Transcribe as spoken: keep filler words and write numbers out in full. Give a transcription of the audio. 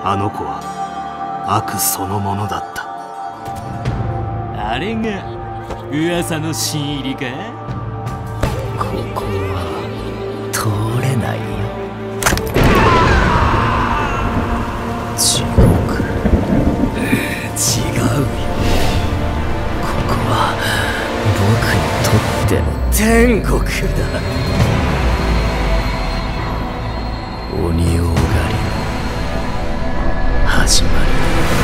あの子は悪そのものだった。 あれが噂の新入りか。 ここは通れないよ。地獄。違うよ。ここは僕にとっての天国だ。鬼オーガリの始まりだ。